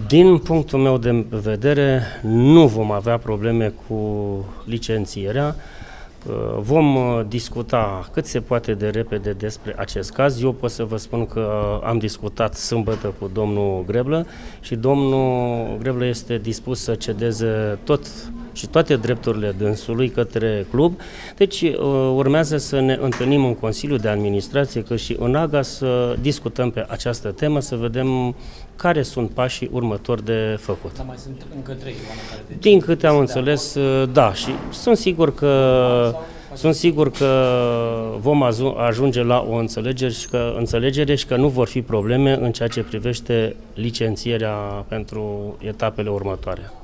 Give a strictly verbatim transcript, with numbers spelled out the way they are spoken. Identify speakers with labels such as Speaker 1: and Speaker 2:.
Speaker 1: Din punctul meu de vedere, nu vom avea probleme cu licențierea. Vom discuta cât se poate de repede despre acest caz. Eu pot să vă spun că am discutat sâmbătă cu domnul Greblă și domnul Greblă este dispus să cedeze tot și toate drepturile dânsului către club. Deci urmează să ne întâlnim în Consiliul de Administrație, că și în AGA, să discutăm pe această temă, să vedem care sunt pașii următori de făcut.
Speaker 2: Dar mai sunt încă trei oameni care de
Speaker 1: Din câte am înțeles, da, și sunt sigur că sunt sigur că vom ajunge la o înțelegere și că înțelegere și că nu vor fi probleme în ceea ce privește licențierea pentru etapele următoare.